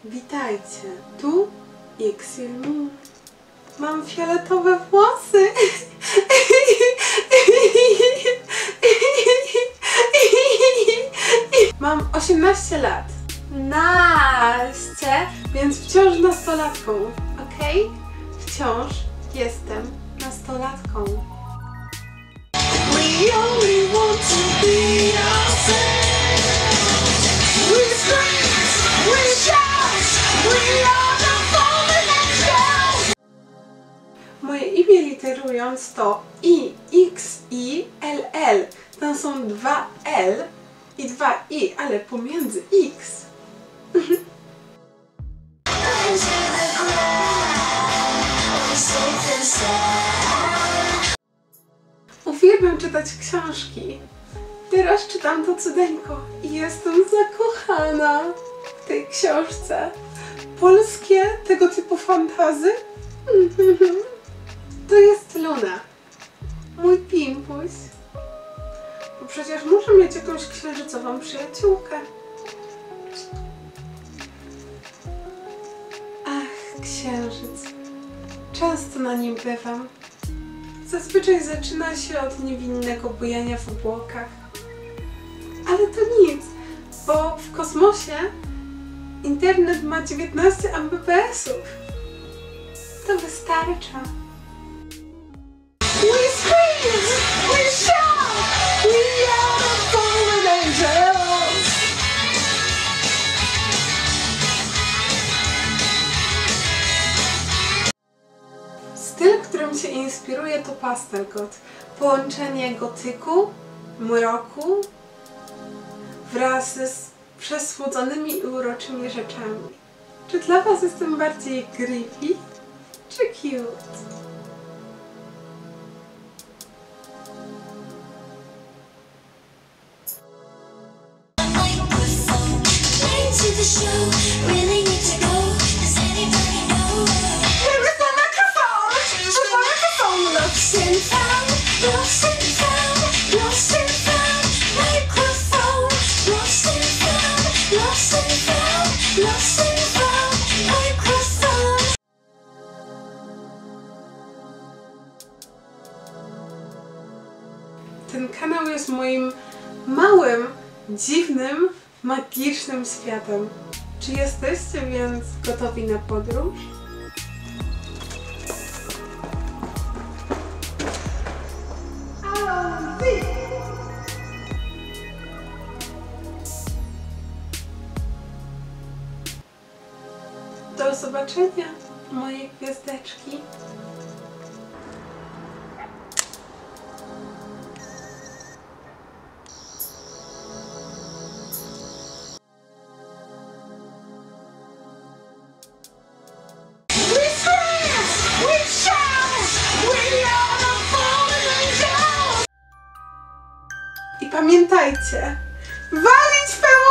Witajcie, tu Xilmu. Mam fioletowe włosy. Mam 18 lat. Naście, więc wciąż nastolatką, okej? Wciąż jestem nastolatką. We only want to be ourselves. We scream, we shout, we are the fallen angels. Moje imię literując to I, X, I, L, L. Tam są dwa L i dwa I, ale pomiędzy X. Uwielbiam czytać książki. Teraz czytam to cudeńko i jestem zakochana w tej książce. Polskie tego typu fantazy? To jest Luna. Mój pimpuś. Bo przecież muszę mieć jakąś księżycową przyjaciółkę. Ach, księżyc. Często na nim bywam. Zazwyczaj zaczyna się od niewinnego bujania w obłokach. Ale to nic, bo w kosmosie internet ma 19 Mbps-ów. To wystarcza. We scream, we shout, we are the fallen angels. Styl, którym się inspiruję, to pastel goth. Połączenie gotyku, mroku wraz z przesłodzonymi i uroczymi rzeczami. Czy dla was jestem bardziej creepy czy cute? Ten kanał jest moim małym, dziwnym, magicznym światem. Czy jesteście więc gotowi na podróż? Do zobaczenia, moje gwiazdeczki. I pamiętajcie, walić pełno!